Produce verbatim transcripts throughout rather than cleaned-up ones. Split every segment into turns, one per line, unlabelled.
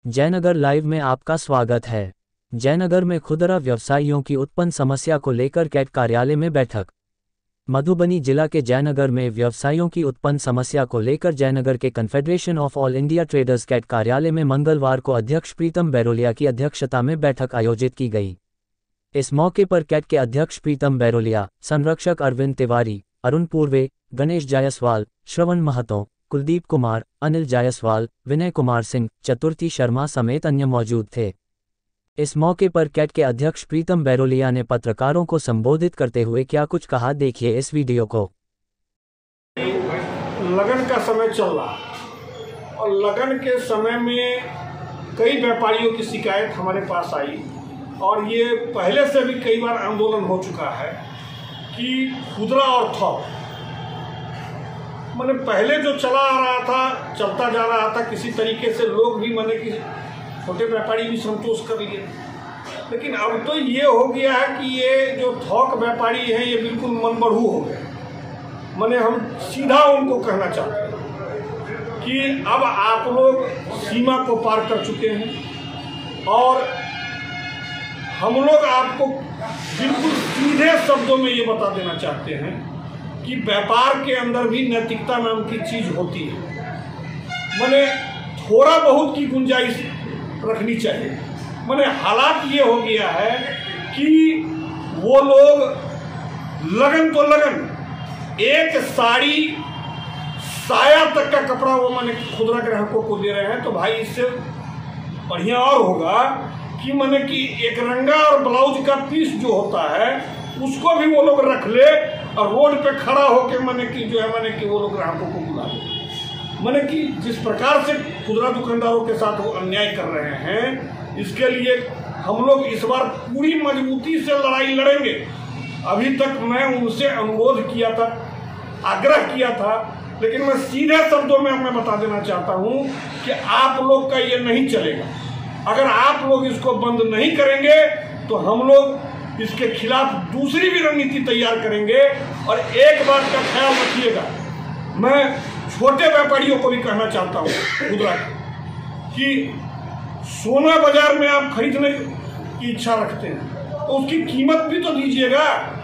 Jaynagar live में आपका स्वागत है। जयनगर में खुदरा व्यवसायियों की उत्पन्न समस्या को लेकर कैट कार्यालय में बैठक। मधुबनी जिला के जयनगर में व्यवसायियों की उत्पन्न समस्या को लेकर जयनगर के confederation of all India traders CAT कार्यालय में मंगलवार को अध्यक्ष प्रीतम बैरोलिया की अध्यक्षता में बैठक आयोजित की गई। इस मौके पर कैट के अध्यक्ष प्रीतम बैरोलिया, संरक्षक अरविंद तिवारी, अरुण पूर्वे, गणेश जायसवाल, श्रवण महतो, कुलदीप कुमार, अनिल जायसवाल, विनय कुमार सिंह, चतुर्थी शर्मा समेत अन्य मौजूद थे। इस मौके पर कैट के अध्यक्ष प्रीतम बैरोलिया ने पत्रकारों को संबोधित करते हुए क्या कुछ कहा, देखिए इस वीडियो को।
लगन का समय चल रहा और लगन के समय में कई व्यापारियों की शिकायत हमारे पास आई और ये पहले से भी कई बार आंदोलन हो चुका है कि खुदरा और थोक मैंने पहले जो चला आ रहा था, चलता जा रहा था, किसी तरीके से लोग भी मैंने कि छोटे व्यापारी भी संतोष कर लिए। लेकिन अब तो ये हो गया है कि ये जो थोक व्यापारी हैं ये बिल्कुल मनबढ़ू हो गए। मैंने हम सीधा उनको कहना चाहते हैं कि अब आप लोग सीमा को पार कर चुके हैं और हम लोग आपको बिल्कुल सीधे शब्दों में ये बता देना चाहते हैं कि व्यापार के अंदर भी नैतिकता नाम की चीज होती है। मैंने थोड़ा बहुत की गुंजाइश रखनी चाहिए। मैंने हालात ये हो गया है कि वो लोग लगन तो लगन एक साड़ी साया तक का कपड़ा वो मैंने खुदरा ग्राहकों को दे रहे हैं। तो भाई इससे बढ़िया और होगा कि मैंने कि एक रंगा और ब्लाउज का पीस जो होता है उसको भी वो लोग रख ले और रोड पे खड़ा होकर मैंने कि जो है मैंने कि वो लोग ग्राहकों को बुला दे। मैंने कि जिस प्रकार से खुदरा दुकानदारों के साथ वो अन्याय कर रहे हैं, इसके लिए हम लोग इस बार पूरी मजबूती से लड़ाई लड़ेंगे। अभी तक मैं उनसे अनुरोध किया था, आग्रह किया था, लेकिन मैं सीधे शब्दों में मैं बता देना चाहता हूँ कि आप लोग का ये नहीं चलेगा। अगर आप लोग इसको बंद नहीं करेंगे तो हम लोग इसके खिलाफ दूसरी भी रणनीति तैयार करेंगे। और एक बात का ख्याल रखिएगा, मैं छोटे व्यापारियों को भी कहना चाहता हूँ खुदरा कि सोना बाजार में आप खरीदने की इच्छा रखते हैं तो उसकी कीमत भी तो दीजिएगा।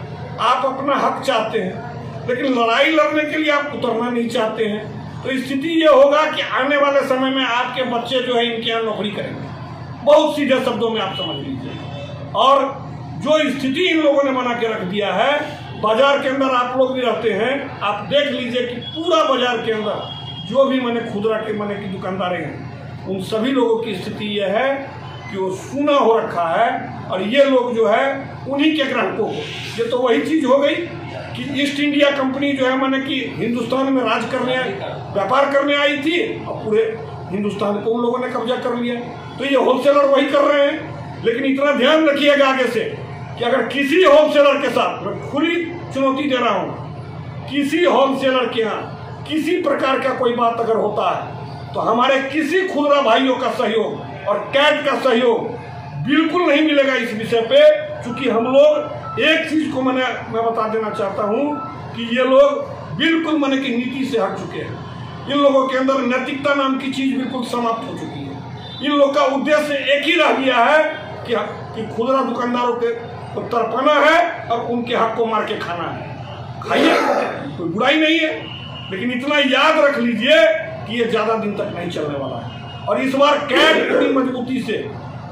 आप अपना हक चाहते हैं लेकिन लड़ाई लड़ने के लिए आप उतरना नहीं चाहते हैं, तो स्थिति ये होगा कि आने वाले समय में आपके बच्चे जो है इनके यहाँ नौकरी करेंगे। बहुत सीधे शब्दों में आप समझ लीजिए। और जो स्थिति इन लोगों ने बना के रख दिया है, बाजार के अंदर आप लोग भी रहते हैं, आप देख लीजिए कि पूरा बाजार के अंदर जो भी मैंने खुदरा के मैंने की दुकानदारें हैं उन सभी लोगों की स्थिति यह है कि वो सूना हो रखा है। और ये लोग जो है उन्हीं के ग्राहकों को, ये तो वही चीज हो गई कि ईस्ट इंडिया कंपनी जो है मैंने कि हिंदुस्तान में राज करने आई, व्यापार करने आई थी और पूरे हिंदुस्तान को उन लोगों ने कब्जा कर लिया। तो ये होलसेलर वही कर रहे हैं। लेकिन इतना ध्यान रखिएगा आगे से कि अगर किसी होलसेलर के साथ, मैं खुली चुनौती दे रहा हूं, किसी होलसेलर के यहाँ किसी प्रकार का कोई बात अगर होता है तो हमारे किसी खुदरा भाइयों का सहयोग और कैट का सहयोग बिल्कुल नहीं मिलेगा इस विषय पे। चूंकि हम लोग एक चीज को मैंने मैं बता देना चाहता हूं कि ये लोग बिल्कुल मैंने की नीति से हट चुके हैं। इन लोगों के अंदर नैतिकता नाम की चीज बिल्कुल समाप्त हो चुकी है। इन लोग का उद्देश्य एक ही रह गया है कि, कि खुदरा दुकानदारों के को तरपाना है और उनके हक को मार के खाना है। खाइए, कोई बुराई नहीं है, लेकिन इतना याद रख लीजिए कि ये ज्यादा दिन तक नहीं चलने वाला है। और इस बार कैट पूरी मजबूती से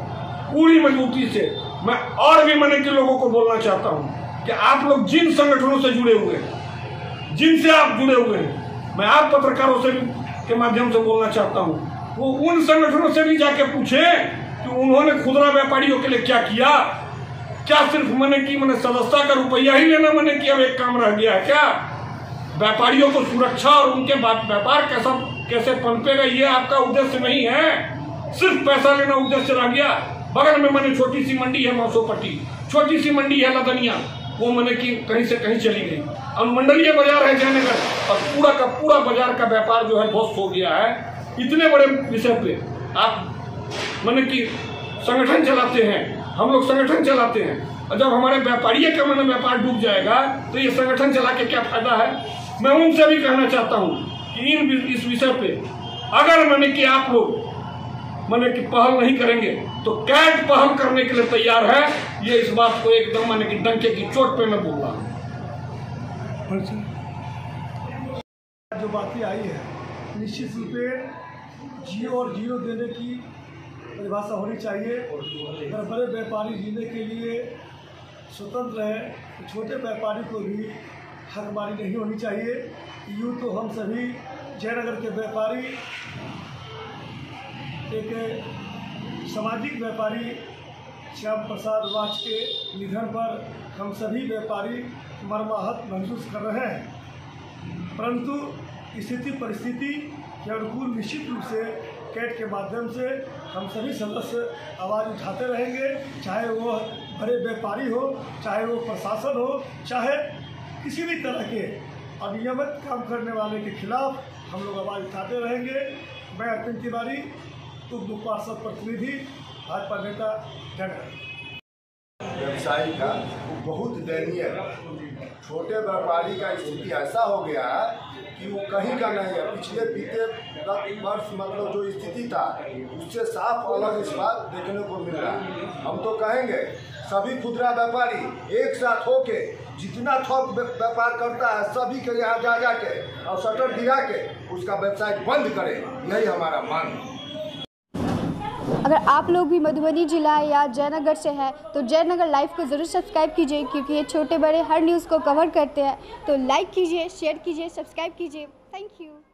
पूरी मजबूती से मैं और भी मैंने के लोगों को बोलना चाहता हूं कि आप लोग जिन संगठनों से जुड़े हुए हैं, जिनसे आप जुड़े हुए हैं, मैं आप पत्रकारों से के माध्यम से बोलना चाहता हूं, वो उन संगठनों से भी जाके पूछे कि उन्होंने खुदरा व्यापारियों के लिए क्या किया। क्या सिर्फ मैंने की मैंने सदस्यता का रुपया ही लेना मैंने कि अब एक काम रह गया है क्या? व्यापारियों को सुरक्षा और उनके व्यापार कैसा कैसे पनपेगा ये आपका उद्देश्य नहीं है, सिर्फ पैसा लेना उद्देश्य रह गया। बगल में मैंने छोटी सी मंडी है मौसोपट्टी, छोटी सी मंडी है लदनिया, वो मैंने की कहीं से कहीं चली गई। अनुमंडलीय बाजार है जयनगर और पूरा का पूरा बाजार का व्यापार जो है ध्वस्त हो गया है। इतने बड़े विषय पे आप मैंने की संगठन चलाते हैं, हम लोग संगठन चलाते हैं, और जब हमारे व्यापारी का मैंने व्यापार डूब जाएगा तो ये संगठन चला के क्या फायदा है। मैं उनसे भी कहना चाहता हूं कि इन इस विषय पे अगर मैंने कि आप लोग माने कि पहल नहीं करेंगे तो कैट पहल करने के लिए तैयार है। ये इस बात को एकदम माने कि डंके की चोट पे मैं बोल रहा हूँ।
जो बातें आई है निश्चित रूप से जियो और जीरो देने की परिभाषा होनी चाहिए। अगर बड़े व्यापारी जीने के लिए स्वतंत्र है तो छोटे व्यापारी को भी हकमारी नहीं होनी चाहिए। यूँ तो हम सभी जयनगर के व्यापारी एक सामाजिक व्यापारी श्याम प्रसाद वाच के निधन पर हम सभी व्यापारी मर्माहत महसूस कर रहे हैं, परंतु स्थिति परिस्थिति के अनुकूल निश्चित रूप से कैट के माध्यम से हम सभी सदस्य आवाज़ उठाते रहेंगे, चाहे वो बड़े व्यापारी हो, चाहे वो प्रशासन हो, चाहे किसी भी तरह के अनियमित काम करने वाले के खिलाफ हम लोग आवाज़ उठाते रहेंगे। मैं अरविंद तिवारी उप पार्षद प्रतिनिधि भाजपा नेता जयनगर।
व्यवसायी का बहुत दयनीय है। छोटे व्यापारी का स्थिति ऐसा हो गया है कि वो कहीं का नहीं है। पिछले बीते दस वर्ष मतलब जो स्थिति था उससे साफ अलग इस बार देखने को मिल रहा है। हम तो कहेंगे सभी खुदरा व्यापारी एक साथ होके जितना थोक व्यापार करता है सभी के यहाँ जा जा के और शटर गिरा के उसका व्यवसाय बंद करे, यही हमारा मांग है।
अगर आप लोग भी मधुबनी जिला या जयनगर से हैं तो जयनगर लाइव को ज़रूर सब्सक्राइब कीजिए, क्योंकि ये छोटे बड़े हर न्यूज़ को कवर करते हैं। तो लाइक कीजिए, शेयर कीजिए, सब्सक्राइब कीजिए। Thank you.